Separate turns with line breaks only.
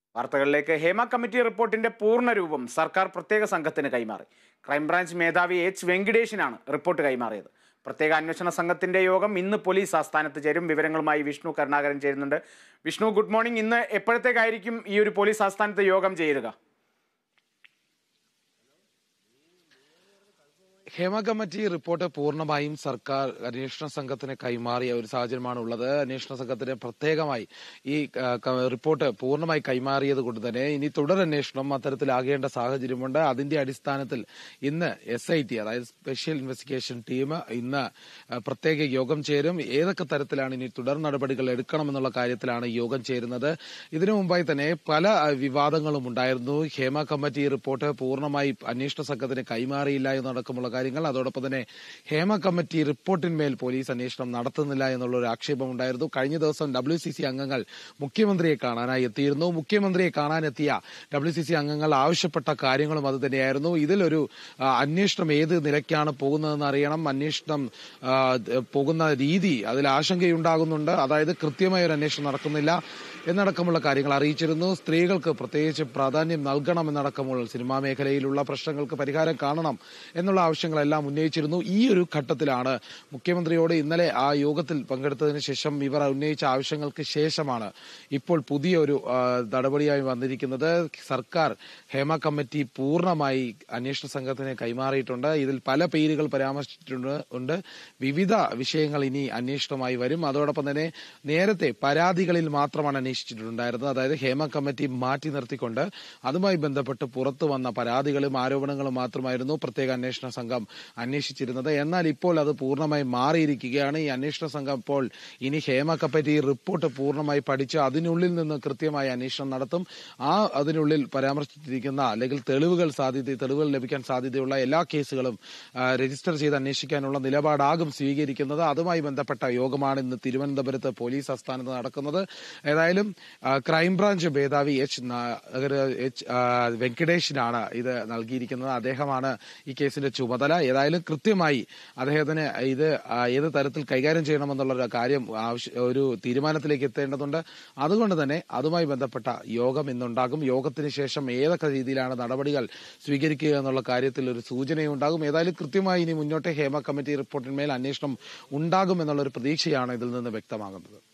വാർത്തകളിലേക്ക്. ഹേമ കമ്മിറ്റി റിപ്പോർട്ടിന്റെ പൂർണ്ണരൂപം സർക്കാർ പ്രത്യേക സംഘത്തിന് കൈമാറി. ക്രൈംബ്രാഞ്ച് മേധാവി എച്ച് വെങ്കിടേഷിനാണ് റിപ്പോർട്ട് കൈമാറിയത്. പ്രത്യേക അന്വേഷണ സംഘത്തിന്റെ യോഗം ഇന്ന് പോലീസ് ആസ്ഥാനത്ത് ചേരും. വിവരങ്ങളുമായി വിഷ്ണു കരുണാകരൻ ചേരുന്നുണ്ട്. Vishnu, good morning. ഇന്ന് എപ്പോഴത്തേക്കായിരിക്കും ഈ ഒരു പോലീസ് ആസ്ഥാനത്ത് യോഗം ചേരുക?
ഹേമ കമ്മിറ്റി റിപ്പോർട്ട് പൂർണ്ണമായും സർക്കാർ അന്വേഷണ സംഘത്തിന് കൈമാറിയ ഒരു സാഹചര്യമാണ് ഉള്ളത്. അന്വേഷണ സംഘത്തിന് പ്രത്യേകമായി ഈ റിപ്പോർട്ട് പൂർണ്ണമായി കൈമാറിയത് കൊണ്ട് തന്നെ ഇനി തുടരന്വേഷണം അത്തരത്തിലാകേണ്ട സാഹചര്യമുണ്ട്. അതിന്റെ അടിസ്ഥാനത്തിൽ ഇന്ന് SIT, അതായത് സ്പെഷ്യൽ ഇൻവെസ്റ്റിഗേഷൻ ടീം, ഇന്ന് പ്രത്യേക യോഗം ചേരും. ഏതൊക്കെ തരത്തിലാണ് ഇനി തുടർ നടപടികൾ എടുക്കണമെന്നുള്ള കാര്യത്തിലാണ് യോഗം ചേരുന്നത്. ഇതിനു മുമ്പായി തന്നെ പല വിവാദങ്ങളും ഉണ്ടായിരുന്നു. ഹേമ കമ്മിറ്റി റിപ്പോർട്ട് പൂർണ്ണമായി അന്വേഷണ സംഘത്തിന് കൈമാറിയില്ല എന്നടക്കമുള്ള കാര്യങ്ങൾ. അതോടൊപ്പം തന്നെ ഹേമ കമ്മിറ്റി റിപ്പോർട്ടിന്മേൽ പോലീസ് അന്വേഷണം നടത്തുന്നില്ല എന്നുള്ള ഒരു ആക്ഷേപം ഉണ്ടായിരുന്നു. കഴിഞ്ഞ ദിവസം WCC അംഗങ്ങൾ മുഖ്യമന്ത്രിയെ കാണാനായി എത്തിയിരുന്നു. മുഖ്യമന്ത്രിയെ കാണാനെത്തിയ WCC അംഗങ്ങൾ ആവശ്യപ്പെട്ട കാര്യങ്ങളും അത് തന്നെയായിരുന്നു. ഇതിലൊരു അന്വേഷണം ഏത് നിലയ്ക്കാണ് പോകുന്നതെന്ന് അറിയണം. അന്വേഷണം പോകുന്ന രീതി, അതിൽ ആശങ്കയുണ്ടാകുന്നുണ്ട്. അതായത് കൃത്യമായ ഒരു അന്വേഷണം നടക്കുന്നില്ല എന്നടക്കമുള്ള കാര്യങ്ങൾ അറിയിച്ചിരുന്നു. സ്ത്രീകൾക്ക് പ്രത്യേകിച്ച് പ്രാധാന്യം നൽകണമെന്നടക്കമുള്ള സിനിമാ മേഖലയിലുള്ള പ്രശ്നങ്ങൾക്ക് പരിഹാരം കാണണം എന്നുള്ള ആവശ്യങ്ങളെല്ലാം ഉന്നയിച്ചിരുന്നു. ഈ ഒരു ഘട്ടത്തിലാണ് മുഖ്യമന്ത്രിയോട് ഇന്നലെ ആ യോഗത്തിൽ പങ്കെടുത്തതിന് ശേഷം ഇവർ ഉന്നയിച്ച ആവശ്യങ്ങൾക്ക് ശേഷമാണ് ഇപ്പോൾ പുതിയൊരു നടപടിയായി വന്നിരിക്കുന്നത്. സർക്കാർ ഹേമ കമ്മിറ്റി പൂർണ്ണമായി അന്വേഷണ സംഘത്തിന് കൈമാറിയിട്ടുണ്ട്. ഇതിൽ പല പേരുകൾ പരാമർശിച്ചിട്ടുണ്ട്. വിവിധ വിഷയങ്ങൾ ഇനി അന്വേഷണമായി വരും. അതോടൊപ്പം തന്നെ നേരത്തെ പരാതികളിൽ മാത്രമാണ് അന്വേഷിച്ചിട്ടുണ്ടായിരുന്നത്. അതായത് ഹേമ കമ്മിറ്റി മാറ്റി നിർത്തിക്കൊണ്ട് അതുമായി ബന്ധപ്പെട്ട് പുറത്തു വന്ന പരാതികളും ആരോപണങ്ങളും മാത്രമായിരുന്നു പ്രത്യേക അന്വേഷണ സംഘം അന്വേഷിച്ചിരുന്നത്. എന്നാൽ ഇപ്പോൾ അത് പൂർണ്ണമായി മാറിയിരിക്കുകയാണ്. ഈ അന്വേഷണ സംഘം ഇപ്പോൾ ഇനി ഹേമ കമ്മിറ്റി റിപ്പോർട്ട് പൂർണ്ണമായി പഠിച്ച് അതിനുള്ളിൽ നിന്ന് കൃത്യമായ അന്വേഷണം നടത്തും. അതിനുള്ളിൽ പരാമർശിച്ചിരിക്കുന്ന അല്ലെങ്കിൽ തെളിവുകൾ ലഭിക്കാൻ സാധ്യതയുള്ള എല്ലാ കേസുകളും രജിസ്റ്റർ ചെയ്ത് അന്വേഷിക്കാനുള്ള നിലപാടാകും സ്വീകരിക്കുന്നത്. അതുമായി ബന്ധപ്പെട്ട യോഗമാണ് ഇന്ന് തിരുവനന്തപുരത്ത് പോലീസ് ആസ്ഥാനത്ത് നടക്കുന്നത്. ഏതായാലും ക്രൈംബ്രാഞ്ച് മേധാവി എച്ച് വെങ്കിടേഷിനാണ് ഇത് നൽകിയിരിക്കുന്നത്. അദ്ദേഹമാണ് ഈ കേസിന്റെ ചുമതല. ഏതായാലും കൃത്യമായി അദ്ദേഹത്തിന് ഇത് ഏത് തരത്തിൽ കൈകാര്യം ചെയ്യണമെന്നുള്ള കാര്യം ഒരു തീരുമാനത്തിലേക്ക് എത്തേണ്ടതുണ്ട്. അതുകൊണ്ട് തന്നെ അതുമായി ബന്ധപ്പെട്ട യോഗം ഇന്നുണ്ടാകും. യോഗത്തിന് ശേഷം ഏതൊക്കെ രീതിയിലാണ് നടപടികൾ സ്വീകരിക്കുക എന്നുള്ള കാര്യത്തിൽ ഒരു സൂചനയുണ്ടാകും. ഏതായാലും കൃത്യമായി ഇനി മുന്നോട്ട് ഹേമ കമ്മിറ്റി റിപ്പോർട്ടിന്മേൽ അന്വേഷണം ഉണ്ടാകും എന്നുള്ളൊരു പ്രതീക്ഷയാണ് ഇതിൽ നിന്ന് വ്യക്തമാകുന്നത്.